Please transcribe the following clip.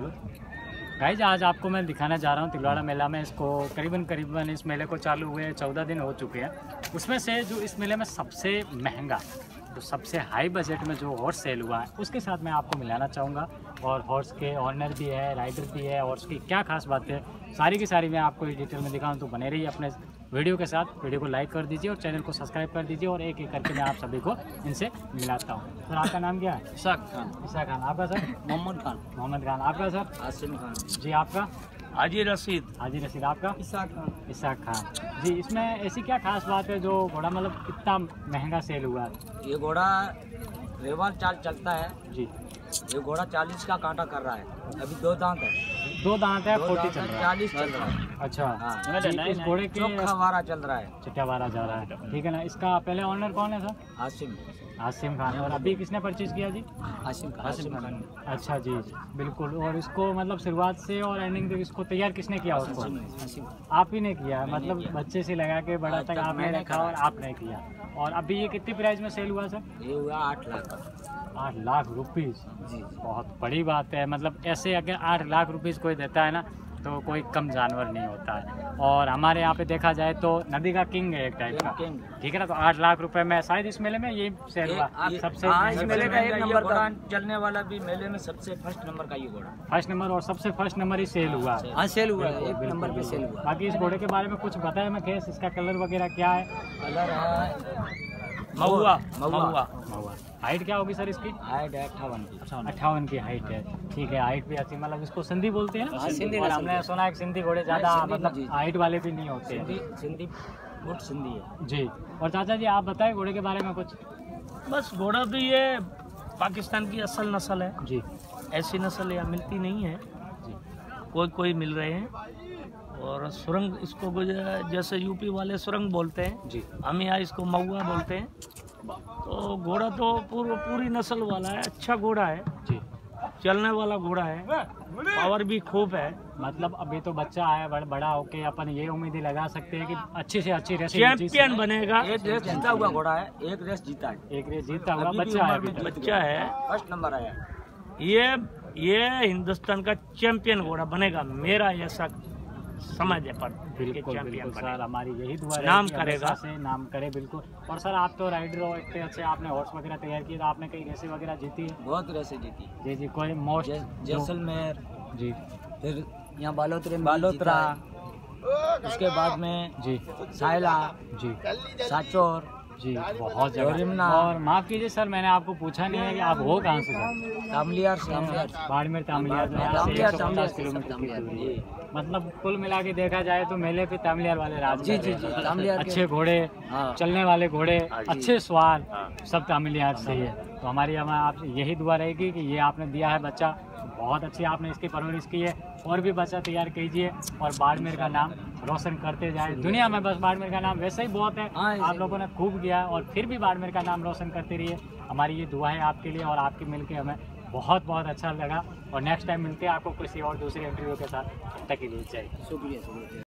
Guys आज आपको मैं दिखाना जा रहा हूँ तिलवाड़ा मेला में। इसको करीबन इस मेले को चालू हुए 14 दिन हो चुके हैं। उसमें से जो इस मेले में सबसे महंगा, जो सबसे हाई बजट में जो हॉर्स सेल हुआ है उसके साथ मैं आपको मिलाना चाहूँगा। और हॉर्स के ऑनर भी है, राइडर भी है, हॉर्स की क्या खास बात है सारी की सारी मैं आपको डिटेल में दिखाऊँ। तो बने रहिए अपने वीडियो के साथ। वीडियो को लाइक कर दीजिए और चैनल को सब्सक्राइब कर दीजिए और एक एक करके मैं आप सभी को इनसे मिलाता हूँ। सर आपका नाम क्या है? इसाक खान। इसाक खान। आपका सर? मोहम्मद खान। मोहम्मद खान। आपका सर? आसिम खान। जी आपका? हाजी रशीद। हाजी रशीद। आपका? इसाक खान। इसाक खान। जी इसमें ऐसी क्या खास बात है जो घोड़ा मतलब इतना महंगा सेल हुआ है? ये घोड़ा रेवाल चाल चलता है जी। ये घोड़ा 40 का कांटा कर रहा है। अभी 2 दांत है। 2 दांत है, 40 चल रहा है। 40 चल रहा है। अच्छा हाँ। जी, इस घोड़े के चौथा वारा चल रहा है। चट्टा वारा जा रहा है, ठीक है ना। इसका पहले ऑनर कौन है सर? आसिम। आसिम खान। और अभी किसने परचेज किया जी? आसिम खान। अच्छा जी जी बिल्कुल। और इसको मतलब शुरुआत से और एंडिंग तक इसको तैयार किसने किया? उसको आसिम। आप ही ने किया? मतलब बच्चे से लगा के बड़ा तक आपने रखा और आपने किया। और अभी ये कितनी प्राइस में सेल हुआ सर? ये हुआ 8 लाख। 8 लाख रुपीज़। जी। बहुत बड़ी बात है। मतलब ऐसे अगर 8 लाख रुपीज़ कोई देता है ना तो कोई कम जानवर नहीं होता है। और हमारे यहाँ पे देखा जाए तो नदी का किंग है एक टाइप का, ठीक है ना। तो 8 लाख रुपए में शायद इस मेले में ये सेल हुआ सबसे इस मेले का 1 नंबर का चलने वाला भी मेले में सबसे फर्स्ट नंबर का ये घोड़ा। फर्स्ट नंबर और सबसे फर्स्ट नंबर ही सेल हुआ। हाँ सेल हुआ है, 1 नंबर पे सेल हुआ। बाकी इस घोड़े के बारे में कुछ बताया मैं केस, इसका कलर वगैरह क्या है? कलर है महुआ। महुआ। हाइट क्या होगी सर इसकी? हाइट 58 की। 58 की हाइट है, ठीक है। हाइट भी अच्छी, मतलब इसको सिंधी बोलते हैं ना। हाँ, सिंधी। और हमने सुना है कि सिंधी घोड़े ज़्यादा मतलब हाइट वाले भी नहीं होते। सिंधी बहुत सिंधी है जी। और चाचा जी आप बताएं घोड़े के बारे में कुछ। बस घोड़ा भी ये पाकिस्तान की असल नस्ल है जी। ऐसी नस्ल यहाँ मिलती नहीं है जी। कोई मिल रहे हैं। और सुरंग इसको जैसे यूपी वाले सुरंग बोलते हैं जी। हम यहाँ इसको महुआ बोलते हैं। तो घोड़ा तो पूरी नस्ल वाला है, अच्छा घोड़ा है जी। चलने वाला घोड़ा है, पावर भी खूब है। मतलब अभी तो बच्चा है, बड़ा होके अपन ये उम्मीद लगा सकते हैं कि अच्छी से अच्छी रेस चैंपियन बनेगा। एक रेस जीता हुआ घोड़ा है, एक रेस जीता है। एक रेस जीता हुआ बच्चा है, बच्चा है, फर्स्ट नंबर आया। ये हिंदुस्तान का चैंपियन घोड़ा बनेगा, मेरा ऐसा समझ है। पर बिल्कुल सर, हमारी यही दुआ है नाम कि करेगा से नाम करे। बिल्कुल। और सर आप तो राइडर हो इतने अच्छे, आपने हॉर्स वगैरह तैयार किए, तो आपने कई रेसें वगैरह जीती है? बहुत रेसें जीती। जी जी। कोई मोस्ट जैसलमेर जी, फिर यहाँ बालोतरा, उसके बाद में जी साइला जी, साचोर जी बहुत जगह। और माफ़ कीजिए सर मैंने आपको पूछा नहीं है कि आप हो कहाँ से सर? तामलियार से। बाड़मेर तामलियार में 150 किलोमीटर की दूरी है। मतलब कुल मिला के देखा जाए तो मेले पे तामलियार वाले राज। जी जी जी। तामलियार अच्छे घोड़े, चलने वाले घोड़े, अच्छे स्वार, सब तामलियार से ही है। तो हमारी आपसे यही दुआ रहेगी कि ये आपने दिया है बच्चा, बहुत अच्छी आपने इसकी परवरिश की है। और भी बच्चा तैयार कीजिए और बाड़मेर का नाम रोशन करते जाए दुनिया में। बस बाड़मेर का नाम वैसे ही बहुत है, आप लोगों ने खूब किया और फिर भी बाड़मेर का नाम रोशन करते रहिए। हमारी ये दुआ है आपके लिए और आपके मिलके हमें बहुत अच्छा लगा। और नेक्स्ट टाइम मिलते हैं आपको किसी और दूसरी इंटरव्यू के साथ। तब तक के लिए जय। शुक्रिया।